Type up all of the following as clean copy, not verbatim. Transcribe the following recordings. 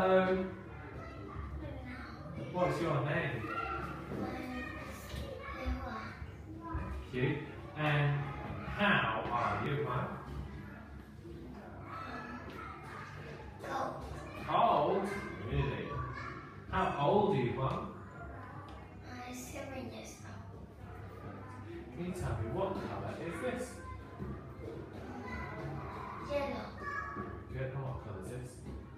Hello. What's your name? Thank you. And how are you, Mum? Cold? Really? How old are you, Mum? 7 years old. Can you tell me what colour is this? Yellow. Good. And what colour is this?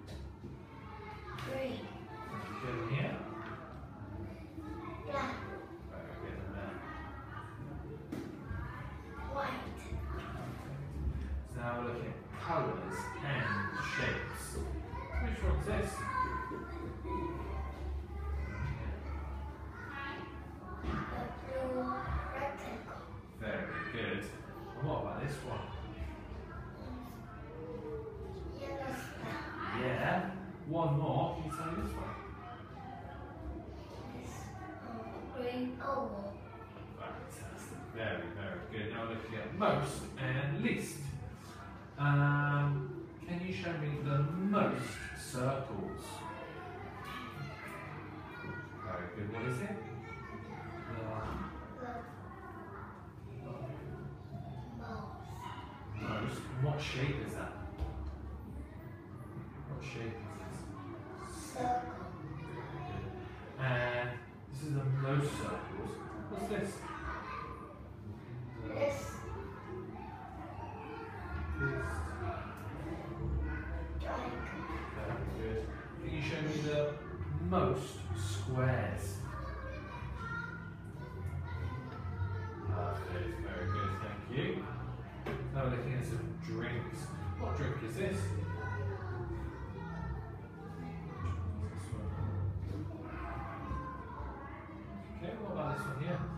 Green. Good. And here? Black. Very good. And there? White. So now we're looking at colours and shapes. Which one's this? The blue rectangle. Very good. And what about this one? Yellow star. Yeah. One more. Can you tell me this one? This green oval. Fantastic. Very, very good. Now we're looking at most and least. Can you show me the most circles? Very good. What is it? The Most. And what shape is that? What shape is this? circle. And this is the most circles. What's this? This This. triangle. Very good. Can you show me the most squares? Perfect. Very good. Thank you. Now we're looking at some drinks. What drink is this? Okay, what about this one here?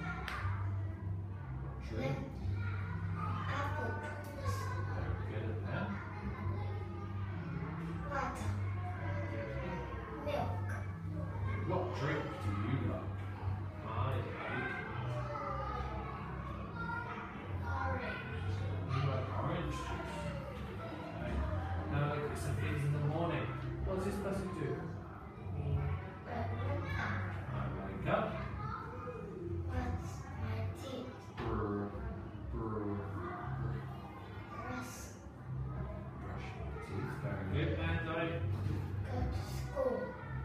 Drink. Apple juice. Very good. And then? Water. Milk. What drink do you like? I like. Orange. You like orange juice. Okay. Now look at some things in the morning. What does this person do? I wake up. Brush my teeth. Brr, brr, Brush. brush my teeth. Very good. And I. Go to school.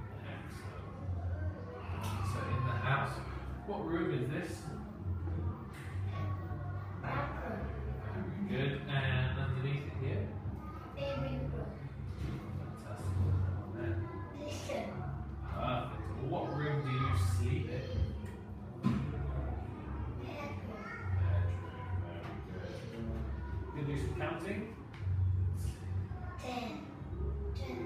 Excellent. So in the house. What room is this? Bathroom. Very good. And underneath it here? Living room. Fantastic. And then. Kitchen. Perfect. What room do you sleep in? Bedroom. Very good. You do some counting? 10, 20,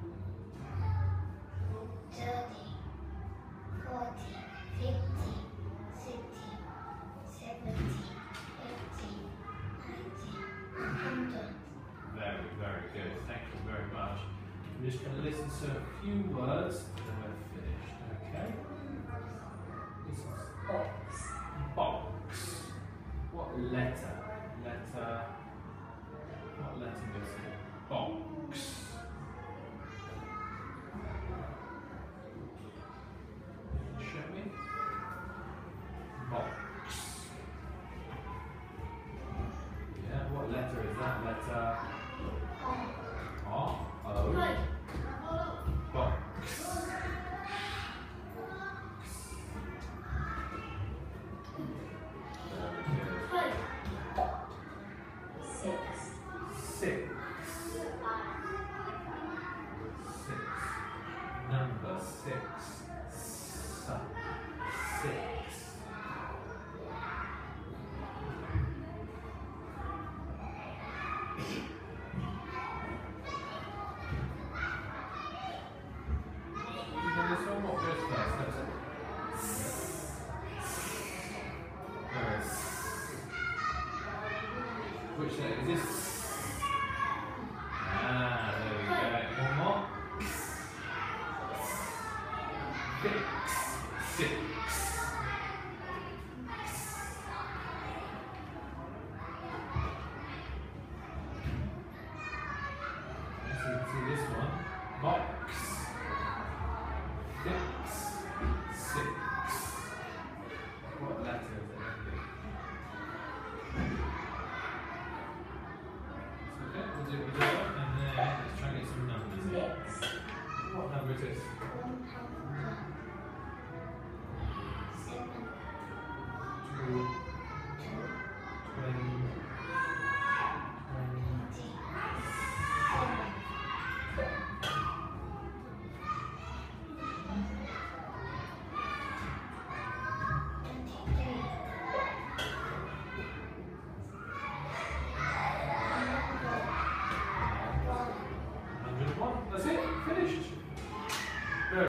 30, 40, 50, 60, 70, 80, 90, 100. Very, very good. Thank you very much. We're just going to listen to a few words and then we're finished. Okay? This is box. Box. What letter? Letter. What letter goes here? Box. Show me. Box. Yeah, what letter is that? Letter R. O. Right. Box. Very good. Right. 6. Six. Six. Number 6. Six. You know this one? What goes first? That's it. Which letter is this? Ah, there we go. One more. Six. See this one. Box. zippy door, and then let's try and get some numbers in. Next. What number is this? 100.